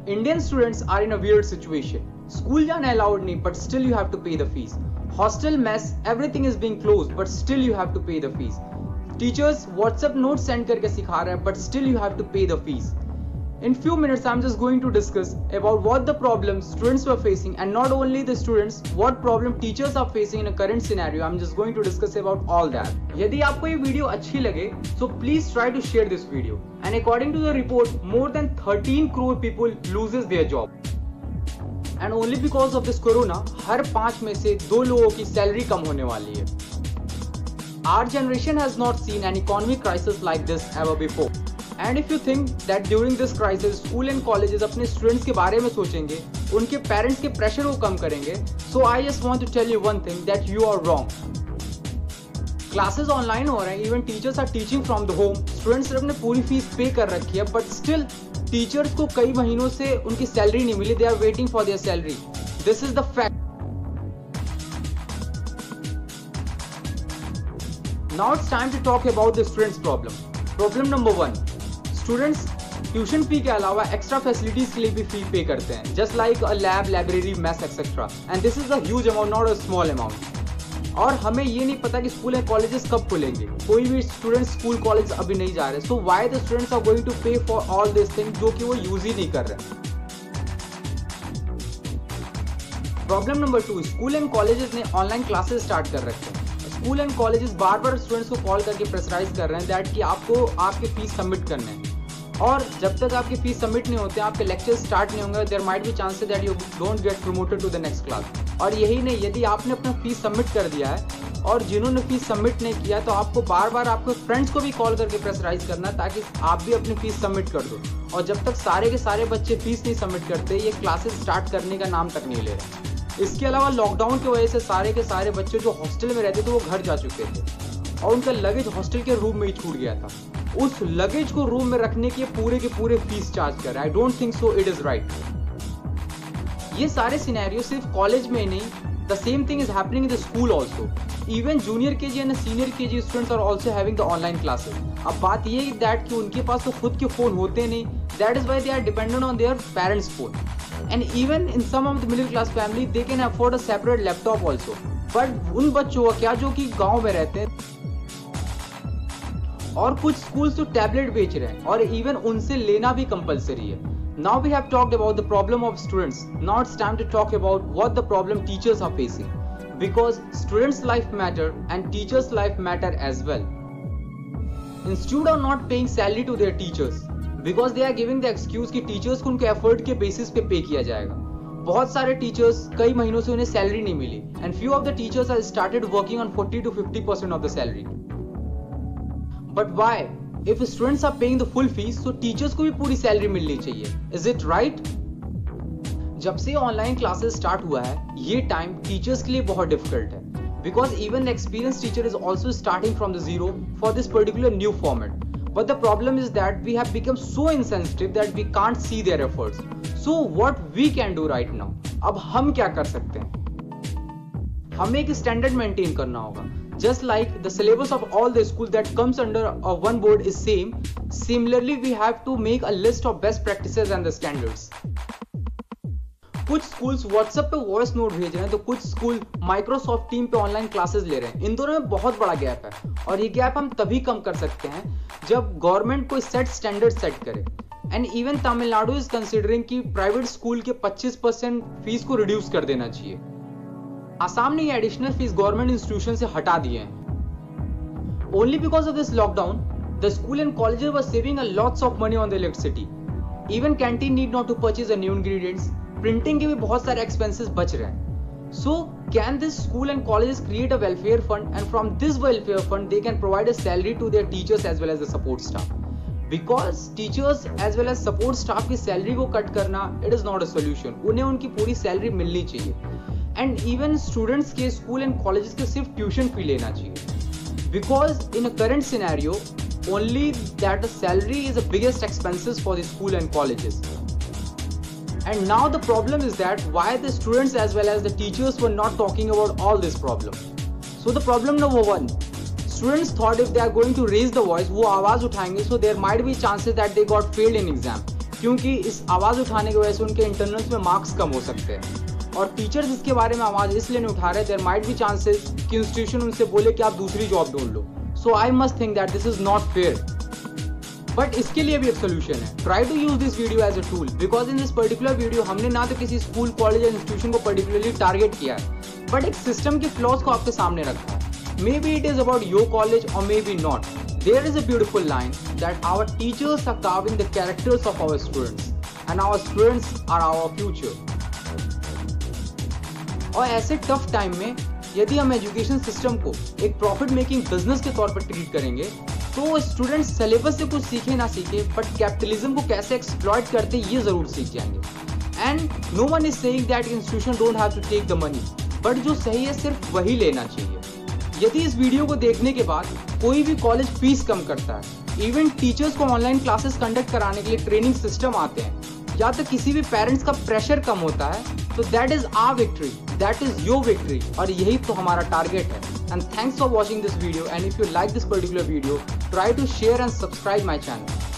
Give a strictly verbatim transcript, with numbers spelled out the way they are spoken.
Indian students are in a weird situation. School जाना allowed नहीं, but still you have to pay the fees. Hostel, mess, everything is being closed, but still you have to pay the fees. Teachers WhatsApp notes send करके सिखा रहे हैं, but still you have to pay the fees. In few minutes, I'm just going to discuss about what the problems students were facing, and not only the students, what problem teachers are facing in a current scenario. I'm just going to discuss about all that. यदि आपको ये video अच्छी लगे, so please try to share this video. And according to the report, more than thirteen crore people loses their job. And only because of this corona, हर पांच में से दो लोगों की सैलरी कम होने वाली है. Our generation has not seen an economic crisis like this ever before. And if you think that during this crisis school and colleges अपने students के बारे में सोचेंगे, उनके parents के pressure को कम करेंगे, so I just want to tell you one thing, that you are wrong. Classes online हो रहे हैं, even teachers are teaching from the home. Students ने अपने पूरी फीस पे कर रखी है, but still teachers को कई महीनों से उनकी सैलरी नहीं मिली. They are waiting for their salary. This is the fact. Now it's time to talk about the students' problem. Problem number one. Students tuition fee के अलावा एक्स्ट्रा फैसिलिटीज के लिए भी फी पे करते हैं, just like a lab, library, mess etcetera. And this is a huge amount, not a small amount. और हमें ये नहीं पता कि स्कूल एंड कॉलेजेस कब खुलेंगे. कोई भी स्टूडेंट्स स्कूल कॉलेज अभी नहीं जा रहे. So why the students are going to pay for all this thing जो कि वो यूज ही नहीं कर रहे. Problem number two, school and colleges ने ऑनलाइन क्लासेस स्टार्ट कर रखे हैं. स्कूल एंड कॉलेजेस बार बार स्टूडेंट्स को कॉल करके प्रेशराइज कर रहे हैं दैट कि आपको आपके फीस सबमिट करने हैं, और जब तक आपकी फीस सबमिट नहीं होते, आपके लेक्चर्स स्टार्ट नहीं होंगे, there might be chances that you don't get promoted to the next class. और यही नहीं, यदि आपने अपना फीस सबमिट कर दिया है और जिन्होंने फीस सबमिट नहीं किया, तो आपको बार बार आपके फ्रेंड्स को भी कॉल करके प्रेशराइज करना है ताकि आप भी अपनी फीस सबमिट कर दो. और जब तक सारे के सारे बच्चे फीस नहीं सबमिट करते, ये क्लासेस स्टार्ट करने का नाम तक नहीं ले रहे. इसके अलावा लॉकडाउन की वजह से सारे के सारे बच्चे जो हॉस्टल में रहते थे वो घर जा चुके थे, और उनका लगेज हॉस्टल के रूम में ही छूट गया था. उस लगेज को रूम में रखने के पूरे के पूरे फीस चार्ज कर रहा है. I don't think so it is right. ये सारे सिनेरियो सिर्फ कॉलेज में नहीं, the same thing is happening in the school also. Even junior KG and senior KG students are also having the online classes. अब बात ये है that कि उनके पास तो खुद के फोन होते नहीं, that is why they are dependent on their parents phone. And even in some of the middle class family they can afford a separate laptop also. But उन बच्चों का क्या जो कि गाँव में रहते हैं, और कुछ स्कूल्स तो टैबलेट बेच रहे हैं और इवन उनसे लेना भी कंपलसरी है. Now we have talked about the problem of students. Now it's time to talk about what the problem teachers are facing, because students life matter and teachers life matter as well. Institute are not paying salary to their teachers because they are giving the excuse कि teachers को उनके effort के basis पे पे किया जाएगा. बहुत सारे टीचर्स कई महीनों से उन्हें सैलरी नहीं मिली, and few of the teachers are started working on forty to fifty percent of the salary. But why? If students are paying the full fees, so teachers को भी पूरी सैलरी मिलनी चाहिए. Is it right? जब से online classes start हुआ है, ये टाइम टीचर्स के लिए बहुत डिफिकल्ट है, because even the experienced teacher is also starting from the zero for this particular new format. But the problem is that we have become so insensitive that we can't see their efforts. So what we can do right now? अब हम क्या कर सकते हैं? हमें एक standard maintain करना होगा. Just like the syllabus of all the school that comes under a one board is same, similarly we have to make a list of best practices and the standards. कुछ schools WhatsApp पे voice note भेज रहे हैं, तो कुछ school Microsoft team पे online classes ले रहे हैं. इन दोनों में बहुत बड़ा गैप है, और ये गैप हम तभी कम कर सकते हैं जब गवर्नमेंट कोई सेट स्टैंडर्ड सेट करे. And even Tamil Nadu is considering कि प्राइवेट स्कूल के पच्चीस परसेंट फीस को रिड्यूस कर देना चाहिए. आसाम ने ये एडिशनल फीस गवर्नमेंट इंस्टीट्यूशन से हटा दिए हैं. Only because of this lockdown the school and colleges were saving a lots of money on the electricity. Even canteen need not to purchase a new ingredients. Printing के भी बहुत सारे expenses बच रहे हैं. So can this school and colleges create a welfare fund, and from this welfare fund they can provide a salary to their teachers as well as the support staff. Because teachers as well as support staff की salary को cut करना it is not a solution. उन्हें उनकी पूरी salary मिलनी चाहिए. And even students के school and colleges के सिर्फ ट्यूशन फी लेना चाहिए, because in a current scenario only that the salary is the biggest expenses for the school and colleges. And now the problem is that why the students as well as the teachers were not talking about all this problem. So the problem number one, students thought if they are going to raise the voice, वो आवाज उठाएंगे, so there might be chances that they got failed in exam. क्योंकि इस आवाज़ उठाने की वजह से उनके इंटरनल्स में मार्क्स कम हो सकते हैं। और टीचर्स इसके बारे में आवाज़ इसलिए नहीं उठा रहे, देयर माइट बी चांसेस कि इंस्टीट्यूशन उनसे बोले कि आप दूसरी जॉब ढूंढ लो। So I must think that this is not fair. But इसके लिए भी एक सोल्यूशन है। Try to use this video as a tool, because in this particular video हमने ना तो किसी स्कूल, कॉलेज या इंस्टीट्यूशन को पर्टिकुलरली टारगेट किया है, बट एक सिस्टम के फ्लॉज को आपके सामने रखा है। Maybe it is about your college और maybe not. There is a beautiful line that our teachers are carving the characters of our students and our students are our future. और ऐसे tough time में यदि हम education system को एक profit making business के तौर पर ट्रीट करेंगे, तो स्टूडेंट्स सिलेबस से कुछ सीखे ना सीखे, बट कैपिटलिज्म को कैसे एक्सप्लॉइट करते ये जरूर सीख जाएंगे। And no one is saying that institution don't have to take the money, but जो सही है सिर्फ वही लेना चाहिए। यदि इस वीडियो को देखने के बाद कोई भी कॉलेज फीस कम करता है, इवन टीचर्स को ऑनलाइन क्लासेस कंडक्ट कराने के लिए ट्रेनिंग सिस्टम आते हैं, या तो किसी भी पेरेंट्स का प्रेशर कम होता है, तो that is our victory, that is your victory, और यही तो हमारा टारगेट है। And thanks for watching this video, and if you like this particular video, try to share and subscribe my channel.